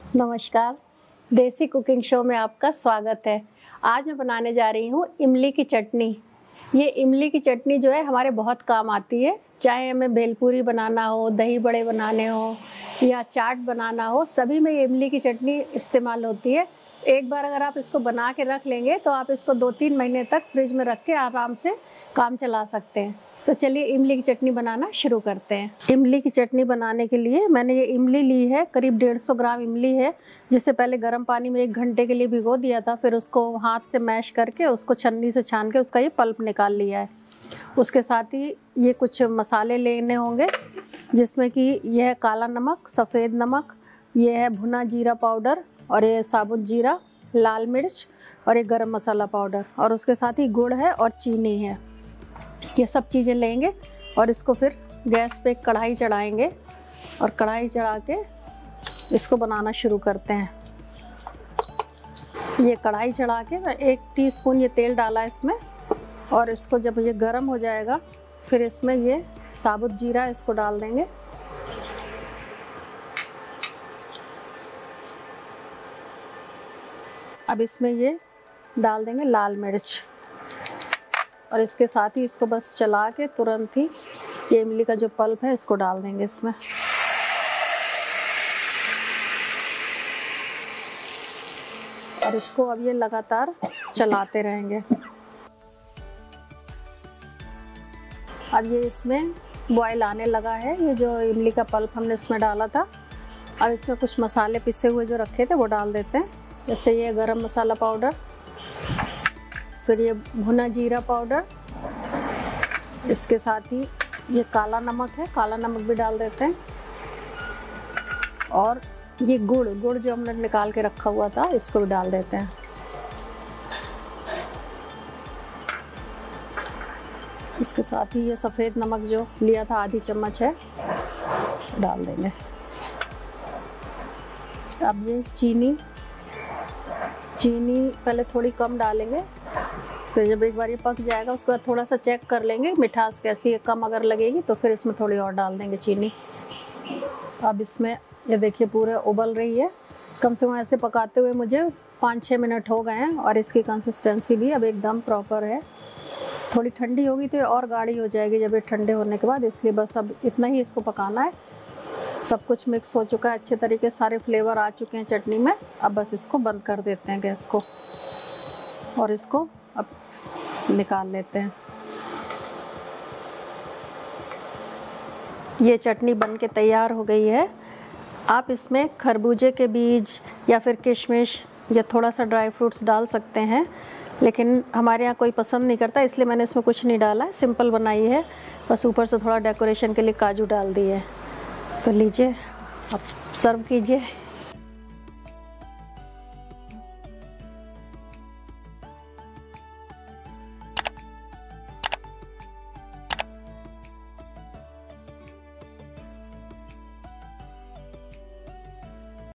नमस्कार, देसी cooking show में आपका स्वागत है। आज मैं बनाने जा रही हूँ इमली की चटनी। ये इमली की चटनी जो है हमारे बहुत काम आती है, चाहे हमें भेलपूरी बनाना हो, दही बड़े बनाने हो या चाट बनाना हो, सभी में ये इमली की चटनी इस्तेमाल होती है। एक बार अगर आप इसको बना के रख लेंगे तो आप इसको 2-3 महीने तक फ्रिज में रख के आराम से काम चला सकते हैं। तो चलिए इमली की चटनी बनाना शुरू करते हैं। इमली की चटनी बनाने के लिए मैंने ये इमली ली है, करीब 150 ग्राम इमली है, जिसे पहले गर्म पानी में 1 घंटे के लिए भिगो दिया था। फिर उसको हाथ से मैश करके उसको छन्नी से छान के उसका ये पल्प निकाल लिया है। उसके साथ ही ये कुछ मसाले लेने होंगे, जिसमें कि यह है काला नमक, सफ़ेद नमक, ये है भुना जीरा पाउडर, और ये साबुत जीरा, लाल मिर्च और एक गरम मसाला पाउडर, और उसके साथ ही गुड़ है और चीनी है। ये सब चीज़ें लेंगे और इसको फिर गैस पे कढ़ाई चढ़ाएंगे और कढ़ाई चढ़ा के इसको बनाना शुरू करते हैं। ये कढ़ाई चढ़ा के 1 टीस्पून ये तेल डाला इसमें, और इसको जब ये गर्म हो जाएगा फिर इसमें ये साबुत जीरा इसको डाल देंगे। अब इसमें ये डाल देंगे लाल मिर्च, और इसके साथ ही इसको बस चला के तुरंत ही ये इमली का जो पल्प है इसको डाल देंगे इसमें। और इसको अब ये लगातार चलाते रहेंगे। अब ये इसमें बॉयल आने लगा है। ये जो इमली का पल्प हमने इसमें डाला था, अब इसमें कुछ मसाले पिसे हुए जो रखे थे वो डाल देते हैं। जैसे ये गरम मसाला पाउडर, फिर ये भुना जीरा पाउडर, इसके साथ ही ये काला नमक है, काला नमक भी डाल देते हैं, और ये गुड़ जो हमने निकाल के रखा हुआ था इसको भी डाल देते हैं। इसके साथ ही ये सफ़ेद नमक जो लिया था आधी चम्मच है डाल देंगे। अब ये चीनी पहले थोड़ी कम डालेंगे, फिर जब एक बार ये पक जाएगा उसके बाद थोड़ा सा चेक कर लेंगे मिठास कैसी है। कम अगर लगेगी तो फिर इसमें थोड़ी और डाल देंगे चीनी। अब इसमें ये देखिए पूरे उबल रही है। कम से कम ऐसे पकाते हुए मुझे 5-6 मिनट हो गए हैं, और इसकी कंसिस्टेंसी भी अब एकदम प्रॉपर है। थोड़ी ठंडी होगी तो और गाढ़ी हो जाएगी जब ये ठंडे होने के बाद, इसलिए बस अब इतना ही इसको पकाना है। सब कुछ मिक्स हो चुका है अच्छे तरीके, सारे फ्लेवर आ चुके हैं चटनी में। अब बस इसको बंद कर देते हैं गैस को, और इसको अब निकाल लेते हैं। ये चटनी बन के तैयार हो गई है। आप इसमें खरबूजे के बीज या फिर किशमिश या थोड़ा सा ड्राई फ्रूट्स डाल सकते हैं, लेकिन हमारे यहाँ कोई पसंद नहीं करता, इसलिए मैंने इसमें कुछ नहीं डाला है। सिंपल बनाई है, बस ऊपर से थोड़ा डेकोरेशन के लिए काजू डाल दिए। तो लीजिए, अब सर्व कीजिए।